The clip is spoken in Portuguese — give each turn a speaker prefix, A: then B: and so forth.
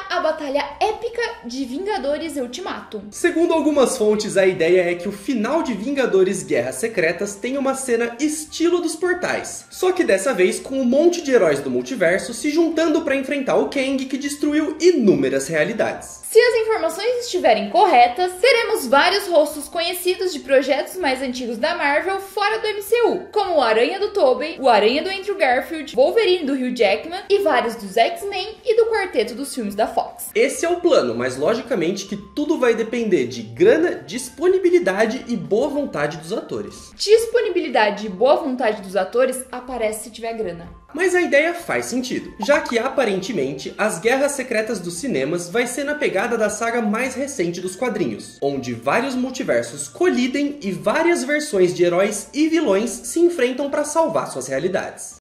A: a batalha épica de Vingadores Ultimato.
B: Segundo algumas fontes, a ideia é que o final de Vingadores Guerras Secretas tenha uma cena estilo dos Portais, só que dessa vez com um monte de heróis do multiverso se juntando para enfrentar o Kang, que destruiu inúmeras realidades.
A: Se as informações estiverem corretas, teremos vários rostos conhecidos de projetos mais antigos da Marvel fora do MCU, como o Aranha do Tobey, o Aranha do Andrew Garfield, Wolverine do Hugh Jackman e vários dos X-Men e do quarteto dos filmes da Fox.
B: Esse é o plano, mas logicamente que tudo vai depender de grana, disponibilidade e boa vontade dos atores.
A: Disponibilidade e boa vontade dos atores aparece se tiver grana.
B: Mas a ideia faz sentido, já que aparentemente as Guerras Secretas dos cinemas vai ser na pegada da saga mais recente dos quadrinhos, onde vários multiversos colidem e várias versões de heróis e vilões se enfrentam para salvar suas realidades.